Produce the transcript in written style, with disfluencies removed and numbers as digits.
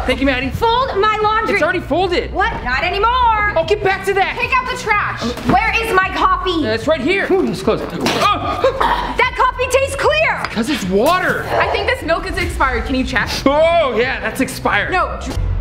Thank you, Maddie. Fold my laundry. It's already folded. What? Not anymore. I'll get back to that. Take out the trash. Where is my coffee? It's right here. Ooh, let's close it. That coffee tastes clear. Because it's water. I think this milk is expired. Can you check? Oh, yeah, that's expired. No.